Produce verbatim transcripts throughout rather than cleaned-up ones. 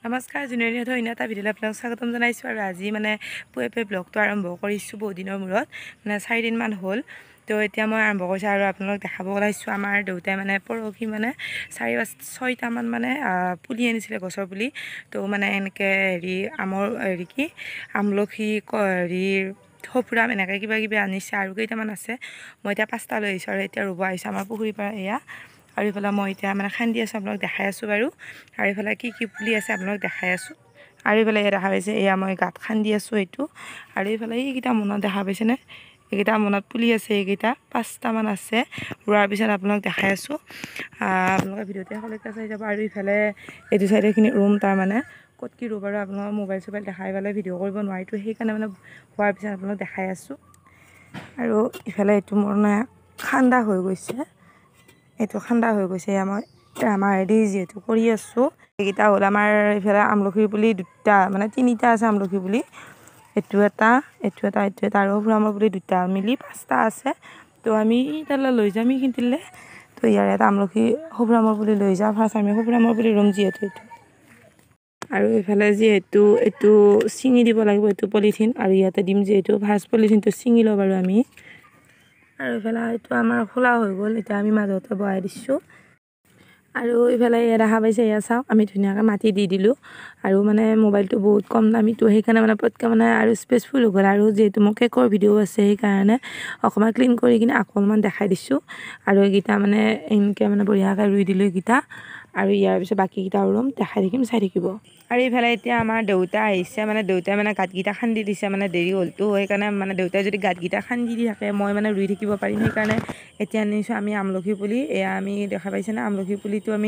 নমস্কাৰ জুনিয়ৰ অন্য এটা ভিডিঅ'লৈ আপোনালোকক স্বাগতম জনাইছোঁ আৰু আজি মানে পুৱে পুৱে ব্লগটো আৰম্ভ কৰিছোঁ বহুত দিনৰ মূৰত মানে চাৰিদিনমান হ'ল তো এতিয়া মই আৰম্ভ কৰিছোঁ আৰু আপোনালোকক দেখাব ওলাইছোঁ আমাৰ দেউতাই মানে পৰহি মানে চাৰি পাঁচ ছয়টামান মানে পুলি আনিছিলে গছৰ পুলি তো মানে এনেকৈ হেৰি আমৰ হেৰি কি আমলখি হেৰি সফুৰাম এনেকৈ কিবা কিবি আনিছে আৰু কেইটামান আছে মই এতিয়া পাঁচটা লৈ আহিছোঁ আৰু এতিয়া ৰুব আহিছোঁ আমাৰ পুখুৰীৰ পৰা এয়া আৰু ইফালে মই এতিয়া মানে খান্দি আছোঁ আপোনালোক দেখাই আছোঁ বাৰু আৰু ইফালে কি কি পুলি আছে আপোনালোক দেখাই আছোঁ আৰু ইফালে এয়া দেখা পাইছে এয়া মই গাঁত খান্দি আছোঁ এইটো আৰু ইফালে এইকেইটা মনত দেখা পাইছেনে এইকেইটা মনত পুলি আছে এইকেইটা পাঁচটামান আছে ৰোৱাৰ পিছত আপোনালোক দেখাই আছোঁ আপোনালোকে ভিডিঅ'তে সকলোকে চাই যাব আৰু ইফালে এইটো চাইডেখিনি ৰুম তাৰমানে ক'ত কি ৰুব আৰু আপোনালোকৰ মোবাইল চোবাইল দেখাই পেলাই ভিডিঅ' কৰিব নোৱাৰিতো সেইকাৰণে মানে হোৱাৰ পিছত আপোনালোক দেখাই আছোঁ আৰু ইফালে এইটো মোৰ মানে ঠাণ্ডা হৈ গৈছে এইটো ঠাণ্ডা হৈ গৈছে আমাৰ আমাৰ হেৰি যিহেতু কৰি আছোঁ এইকেইটা হ'ল আমাৰ ইফালে আমলখি পুলি দুটা মানে তিনিটা আছে আমলখি পুলি এইটো এটা এইটো এটা এইটো এটা আৰু সফুৰামৰ পুলি দুটা মিলি পাঁচটা আছে তো আমি তালৈ লৈ যাম এইখিনিলে তো ইয়াৰ এটা আমলখি সফুৰামৰ পুলি লৈ যাওঁ ফাৰ্ষ্ট আমি সফুৰামৰ পুলি ৰুম যিহেতু এইটো আৰু এইফালে যিহেতু এইটো ছিঙি দিব লাগিব এইটো পলিথিন আৰু ইয়াতে দিম যিহেতু ফাৰ্ষ্ট পলিথিনটো ছিঙি লওঁ বাৰু আমি আৰু ইফালে এইটো আমাৰ খোলা হৈ গ'ল এতিয়া আমি মাজতে বহাই দিছোঁ আৰু ইফালে এয়া দেখা পাইছে এয়া চাওক আমি ধুনীয়াকৈ মাটি দি দিলোঁ আৰু মানে মোবাইলটো বহুত কম দামীটো সেইকাৰণে মানে পটকৈ মানে আৰু স্পেচফুল হৈ গ'ল আৰু যিহেতু মোৰ কেকৰ ভিডিঅ' আছে সেইকাৰণে অকণমান ক্লিন কৰি কিনে আকৌ অলপমান দেখাই দিছোঁ আৰু এইকেইটা মানে এনেকৈ মানে বঢ়িয়াকৈ ৰুই দিলোঁ এইকেইটা আৰু ইয়াৰ পিছত বাকীকেইটা ৰুম দেখাই থাকিম চাই থাকিব আৰু ইফালে এতিয়া আমাৰ দেউতা আহিছে মানে দেউতাই মানে গাঁতকেইটা খান্দি দিছে মানে দেৰি হ'লতো সেইকাৰণে মানে দেউতাই যদি গাঁতকেইটা খান্দি দি থাকে মই মানে ৰুই থাকিব পাৰিম সেইকাৰণে এতিয়া আনিছোঁ আমি আমলখি পুলি এয়া আমি দেখা পাইছেনে আমলখি পুলিটো আমি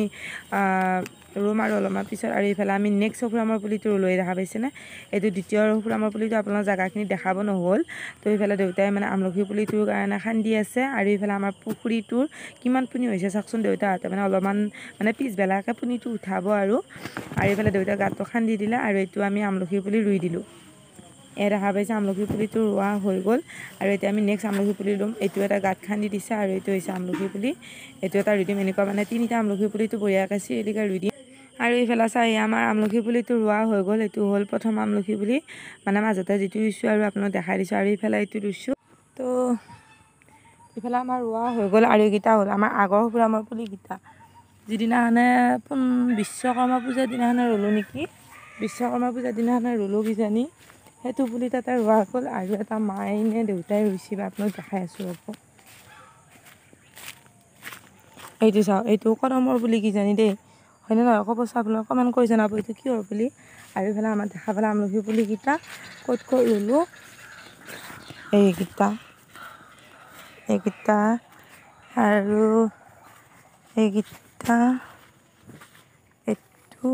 ৰুম আৰু অলপমান পিছত আৰু ইফালে আমি নেক্সট সফুৰামৰ পুলিটো লৈ দেখা পাইছেনে এইটো দ্বিতীয় সফুৰামৰ পুলিটো আপোনাৰ জেগাখিনি দেখাব নহ'ল তো ইফালে দেউতাই মানে আমলখি পুলিটোৰ কাৰণে খান্দি আছে আৰু ইফালে আমাৰ পুখুৰীটোৰ কিমান পুনি হৈছে চাওকচোন দেউতাহঁতে মানে অলপমান মানে পিছবেলাকৈ পুনিটো উঠাব আৰু আৰু ইফালে দেউতাই গাঁতটো খান্দি দিলে আৰু এইটো আমি আমলখি পুলি ৰুই দিলোঁ এয়া দেখা পাইছে আমলখি পুলিটো ৰোৱা হৈ গ'ল আৰু এতিয়া আমি নেক্সট আমলখি পুলি ৰুম এইটো এটা গাঁত খান্দি দিছে আৰু এইটো হৈছে আমলখি পুলি এইটো এটা ৰুই দিম এনেকুৱা মানে তিনিটা আমলখি পুলিটো বঢ়িয়াকৈ চিৰিলিকৈ ৰুই দিম আৰু এইফালে চাই আমাৰ আমলখি পুলিটো ৰোৱা হৈ গ'ল এইটো হ'ল প্ৰথম আমলখি পুলি মানে মাজতে যিটো ৰুইছোঁ আৰু আপোনাক দেখাই দিছোঁ আৰু এইফালে এইটো ৰুইছোঁ তো ইফালে আমাৰ ৰোৱা হৈ গ'ল আৰু এইকেইটা হ'ল আমাৰ আগৰ সফুৰামৰ পুলিকেইটা যিদিনাখনে বিশ্বকৰ্মা পূজাৰ দিনাখনে ৰুলোঁ নেকি বিশ্বকৰ্মা পূজাৰ দিনাখনে ৰুলোঁ কিজানি সেইটো পুলি তাতে ৰোৱা গ'ল আৰু এটা মায়ে নে দেউতাই ৰুইছে বা আপোনাক দেখাই আছোঁ ৰ'ব এইটো চাওক এইটো কদমৰ পুলি কিজানি দেই হয়নে নহয় ক'ব চাওক আপোনালোকে কমেণ্ট কৰি জনাব এইটো কিহৰ পুলি আৰু এইফালে আমাৰ দেখা পালে আমলখি পুলিকেইটা ক'ত ক'ত ৰুলোঁ এইকেইটা এইকেইটা আৰু এইকেইটা এইটো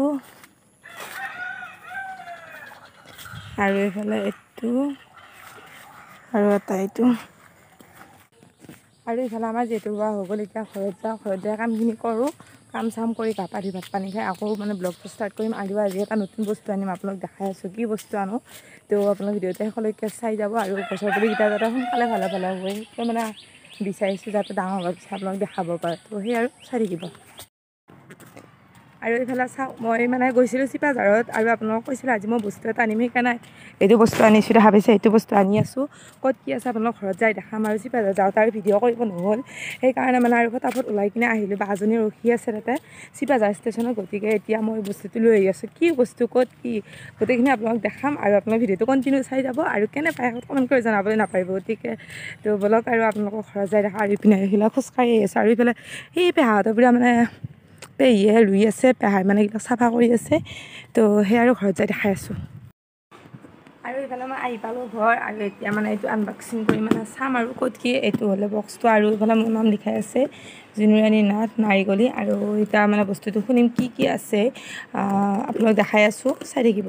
আৰু এইফালে এইটো আৰু এটা এইটো আৰু এইফালে আমাৰ যিহেতু ৰোৱা হৈ গ'ল এতিয়া ঘৰত যাওঁ ঘৰত যাই কামখিনি কৰোঁ কাম চাম কৰি গা পা ধুই ভাত পানী খাই আকৌ মানে ব্লগটো ষ্টাৰ্ট কৰিম আৰু আজি এটা নতুন বস্তু আনিম আপোনাক দেখাই আছোঁ কি বস্তু আনো তো আপোনাক ভিডিঅ'তে শেষলৈকে চাই যাব আৰু গছৰ পুলিকেইটা যাতে সোনকালে ভালে ভালে হয় সেইটো মানে বিচাৰিছোঁ যাতে ডাঙৰ হোৱাৰ পিছত আপোনাক দেখাব পাৰে তো সেই আৰু চাই থাকিব আৰু এইফালে চাওক মই মানে গৈছিলোঁ চিপাঝাৰত আৰু আপোনালোকক কৈছিলোঁ আজি মই বস্তু এটা আনিম সেইকাৰণে এইটো বস্তু আনিছোঁ দেখা পাইছে এইটো বস্তু আনি আছোঁ ক'ত কি আছে আপোনালোক ঘৰত যাই দেখাম আৰু চিপাঝাৰত যাওঁতে আৰু ভিডিঅ' কৰিব নহ'ল সেইকাৰণে মানে আৰু ফটাফট ওলাই কিনে আহিলোঁ বাজনী ৰখি আছে তাতে চিপাঝাৰ ষ্টেচনত গতিকে এতিয়া মই বস্তুটো লৈ আহি আছোঁ কি বস্তু ক'ত কি গোটেইখিনি আপোনালোক দেখাম আৰু আপোনালোক ভিডিঅ'টো কণ্টিনিউ চাই যাব আৰু কেনে পায় কমেণ্ট কৰি জনাবলৈ নাপাৰিব গতিকে তো বলক আৰু আপোনালোকৰ ঘৰত যাই দেখা আৰু ইপিনে এইফালে খোজকাঢ়ি আছে আৰু ইফালে সেই পেহাহঁতৰ পৰা মানে পেহীয়ে ৰুই আছে পেহাই মানে এইবিলাক চাফা কৰি আছে তো সেই আৰু ঘৰত যাই দেখাই আছোঁ আৰু এইফালে মই আহি পালোঁ ঘৰ আৰু এতিয়া মানে এইটো আনবক্সিং কৰি মানে চাম আৰু ক'ত কি এইটো হ'লে বক্সটো আৰু এইফালে মোৰ নাম লিখাই আছে জুনুৰাণী নাথ নাৰিকলি আৰু এতিয়া মানে বস্তুটো শুনিম কি কি আছে আপোনাক দেখাই আছোঁ চাই থাকিব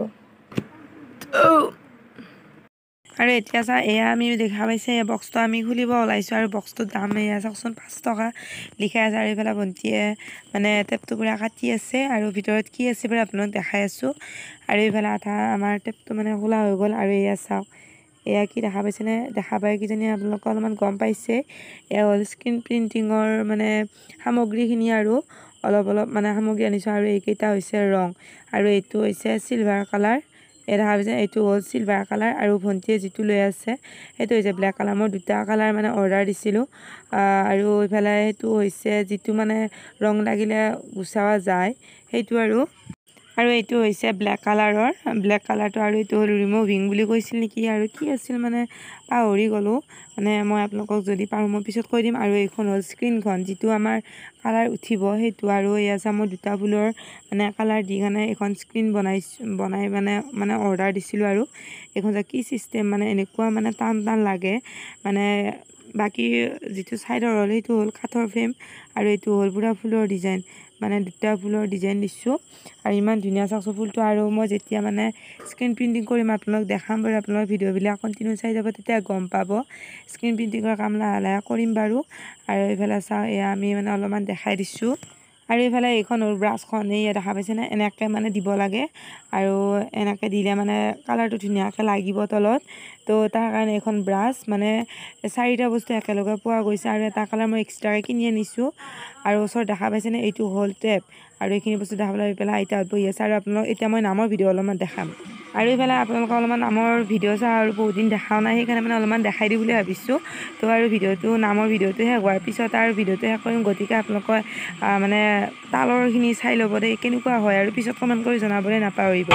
আৰু এতিয়া চা এয়া আমি দেখা পাইছে এই বক্সটো আমি খুলিব ওলাইছোঁ আৰু বক্সটোৰ দাম এয়া চাওকচোন পাঁচ টকা লিখাই আছে আৰু এইফালে ভণ্টিয়ে মানে টেপটো পুৰা কাটি আছে আৰু ভিতৰত কি আছে বাৰু আপোনাক দেখাই আছোঁ আৰু এইফালে আধা আমাৰ টেপটো মানে খোলা হৈ গ'ল আৰু এয়া চাওক এয়া কি দেখা পাইছেনে দেখা পাই কিজানি আপোনালোকে অলপমান গম পাইছে এয়া হ'ল স্ক্ৰীণ প্ৰিণ্টিঙৰ মানে সামগ্ৰীখিনি আৰু অলপ অলপ মানে সামগ্ৰী আনিছোঁ আৰু এইকেইটা হৈছে ৰং আৰু এইটো হৈছে চিলভাৰ কালাৰ এই দেখা পাইছে এইটো হ'ল চিলভাৰ কালাৰ আৰু ভণ্টিয়ে যিটো লৈ আছে সেইটো হৈছে ব্লেক কালাৰ মই দুটা কালাৰ মানে অৰ্ডাৰ দিছিলোঁ আৰু ইফালে সেইটো হৈছে যিটো মানে ৰং লাগিলে গুচাৱা যায় সেইটো আৰু আৰু এইটো হৈছে ব্লেক কালাৰৰ ব্লেক কালাৰটো আৰু এইটো হ'ল ৰিমুভিং বুলি কৈছিল নেকি আৰু কি আছিল মানে পাহৰি গ'লোঁ মানে মই আপোনালোকক যদি পাৰোঁ মই পিছত কৈ দিম আৰু এইখন হ'ল স্ক্ৰীনখন যিটো আমাৰ কালাৰ উঠিব সেইটো আৰু এই আছে মই দুটা ফুলৰ মানে কালাৰ দি কাৰণে এখন স্ক্ৰীন বনাইছোঁ বনাই মানে মানে অৰ্ডাৰ দিছিলোঁ আৰু এইখন যে কি চিষ্টেম মানে এনেকুৱা মানে টান টান লাগে মানে বাকী যিটো চাইডৰ হ'ল সেইটো হ'ল কাঠৰ ফ্ৰেম আৰু এইটো হ'ল পুৰা ফুলৰ ডিজাইন মানে দুটা ফুলৰ ডিজাইন দিছোঁ আৰু ইমান ধুনীয়া চাকচো ফুলটো আৰু মই যেতিয়া মানে স্ক্ৰীন প্ৰিণ্টিং কৰিম আপোনালোক দেখাম বাৰু আপোনালোকৰ ভিডিঅ'বিলাক কণ্টিনিউ চাই যাব তেতিয়া গম পাব স্ক্ৰীন প্ৰিণ্টিঙৰ কাম লাহে লাহে কৰিম বাৰু আৰু এইফালে চাওঁ এয়া আমি মানে অলপমান দেখাই দিছোঁ আৰু এইফালে এইখন হ'ল ব্ৰাছখন এই দেখা পাইছেনে এনেকৈ মানে দিব লাগে আৰু এনেকৈ দিলে মানে কালাৰটো ধুনীয়াকৈ লাগিব তলত তো তাৰ কাৰণে এখন ব্ৰাছ মানে চাৰিটা বস্তু একেলগে পোৱা গৈছে আৰু এটা কালাৰ মই এক্সট্ৰাকৈ কিনি আনিছোঁ আৰু ওচৰত দেখা পাইছেনে এইটো হ'ল টেপ আৰু এইখিনি বস্তু দেখাবলৈ পেলাই আইতাত বহি আছে আৰু আপোনালোক এতিয়া মই নামৰ ভিডিঅ' অলপমান দেখাম আৰু এইফালে আপোনালোকক অলপমান নামৰ ভিডিঅ' চাওঁ আৰু বহুত দিন দেখাও নাই সেইকাৰণে মানে অলপমান দেখাই দিওঁ বুলি ভাবিছোঁ তো আৰু ভিডিঅ'টো নামৰ ভিডিঅ'টো শেষ হোৱাৰ পিছত আৰু ভিডিঅ'টো শেষ কৰিম গতিকে আপোনালোকে মানে তালৰখিনি চাই ল'ব দেই কেনেকুৱা হয় আৰু পিছত কমেণ্ট কৰি জনাবলৈ নাপাহৰিব